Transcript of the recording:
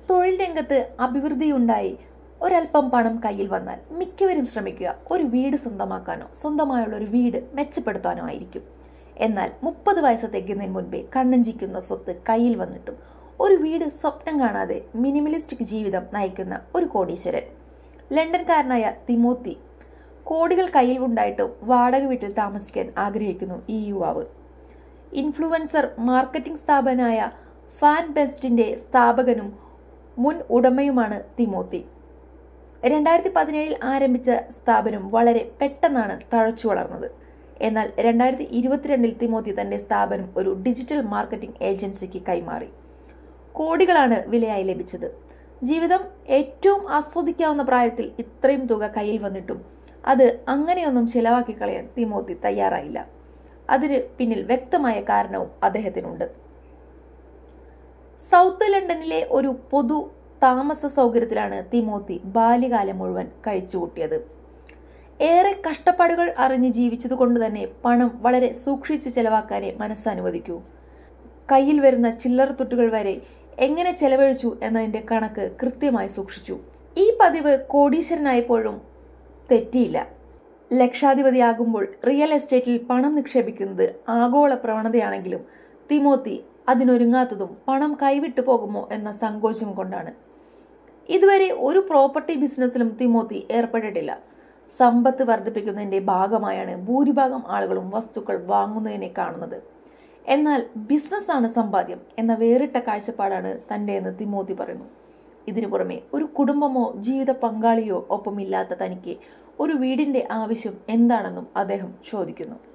തൊഴിൽ രംഗത്ത് അഭിവൃദ്ധിയുണ്ടായി ഒരൽപ്പം പണം കയ്യിൽ വന്നാൽ മിക്കവരും ശ്രമിക്കുക ഒരു വീട് സ്വന്തമാക്കാനോ സ്വന്തമായുള്ള ഒരു വീട് മെച്ചപ്പെടുത്താനോ ആയിരിക്കും. എന്നാൽ 30 വയസ്സ് തികയുന്നതിന് മുൻപേ കണ്ണഞ്ചിക്കുന്ന സ്വത്ത് കയ്യിൽ വന്നിട്ടും ഒരു വീട് സ്വപ്നം കാണാതെ മിനിമലിസ്റ്റിക് ജീവിതം നയിക്കുന്ന ഒരു കോടീശ്വരൻ. ലണ്ടൻകാരനായ തിമോത്തി. കോടികൾ കയ്യിൽ ഉണ്ടായിട്ടും വാടക വീട്ടിൽ താമസിക്കാൻ ആഗ്രഹിക്കുന്നു ഈ യുവാവ്. ഇൻഫ്ലുവൻസർ മാർക്കറ്റിംഗ് സ്ഥാപനമായ ഫാൻ ബെസ്റ്റിന്റെ സ്ഥാപകനും മുൻ ഉടമയുമാണ് തിമോത്തി. 2017 ആരംഭിച്ച സ്ഥാപനം വളരെ പെട്ടെന്നാണ് തഴച്ചു വളർന്നത്. എന്നാൽ 2022 തിമോത്തി തന്റെ സ്ഥാപനം ഒരു ഡിജിറ്റൽ മാർക്കറ്റിംഗ് ഏജൻസിക്ക് കൈമാറി. കോടികളാണ് വിലയായി ലഭിച്ചത്. ജീവിതം ഏറ്റവും ആസ്വദിക്കാവുന്ന പ്രായത്തിൽ ഇത്രയും തുക കയ്യിൽ വന്നിട്ടും അത് അങ്ങനെയൊന്നും ചിലവാക്കി കളയാൻ തിമോത്തി തയ്യാറായില്ല. അതിന് പിന്നിൽ വ്യക്തമായ കാരണവും അദ്ദേഹത്തിനുണ്ട്. സൗത്ത് ലണ്ടനിലെ ഒരു പൊതു താമസ സൗകര്യത്തിലാണ് തിമോത്തി ബാല്യകാലം മുഴുവൻ കഴിച്ചുകൂട്ടിയത്. ഏറെ കഷ്ടപ്പാടുകൾ അറിഞ്ഞ് ജീവിച്ചതുകൊണ്ട് തന്നെ പണം വളരെ സൂക്ഷിച്ച് ചെലവാക്കാനേ മനസ്സനുവദിക്കൂ. കയ്യിൽ വരുന്ന ചില്ലറ തുട്ടുകൾ വരെ എങ്ങനെ ചെലവഴിച്ചു എന്നതിന്റെ കണക്ക് കൃത്യമായി സൂക്ഷിച്ചു. ഈ പതിവ് കോടീശ്വരനായപ്പോഴും തെറ്റിയില്ല. ലക്ഷാധിപതിയാകുമ്പോൾ റിയൽ എസ്റ്റേറ്റിൽ പണം നിക്ഷേപിക്കുന്നത് ആഗോള പ്രവണതയാണെങ്കിലും തിമോത്തി അതിനൊരുങ്ങാത്തതും പണം കൈവിട്ടു പോകുമോ എന്ന സങ്കോചം കൊണ്ടാണ്. ഇതുവരെ ഒരു പ്രോപ്പർട്ടി ബിസിനസ്സിലും തിമോത്തി ഏർപ്പെട്ടിട്ടില്ല. സമ്പത്ത് വർദ്ധിപ്പിക്കുന്നതിന്റെ ഭാഗമായാണ് ഭൂരിഭാഗം ആളുകളും വസ്തുക്കൾ വാങ്ങുന്നതിനെ കാണുന്നത്. എന്നാൽ ബിസിനസ്സാണ് സമ്പാദ്യം എന്ന വേറിട്ട കാഴ്ചപ്പാടാണ് തന്റെയെന്ന് തിമോത്തി പറയുന്നു. ഇതിനു പുറമെ ഒരു കുടുംബമോ ജീവിത പങ്കാളിയോ ഒപ്പമില്ലാത്ത തനിക്ക് ഒരു വീടിന്റെ ആവശ്യം എന്താണെന്നും അദ്ദേഹം ചോദിക്കുന്നു.